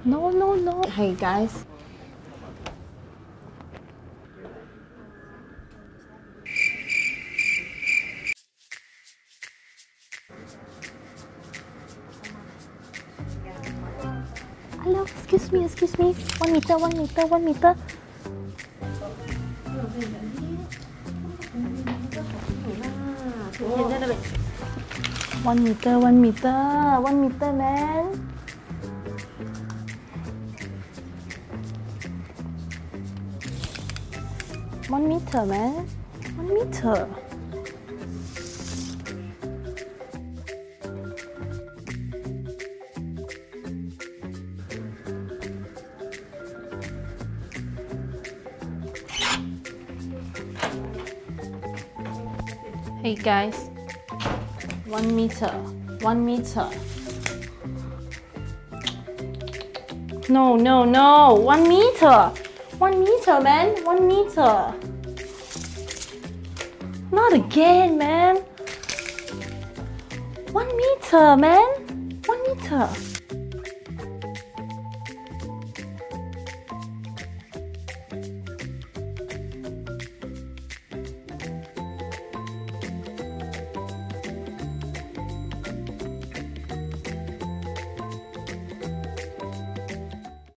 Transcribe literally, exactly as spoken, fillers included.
No, no, no. Hey guys. Hello, excuse me, excuse me. One meter, one meter, one meter. One meter, one meter, one meter, man. One meter, man. One meter. Hey guys, one meter, one meter. No, no, no, one meter, one meter, man, one meter. Not again, man. One meter, man, one meter.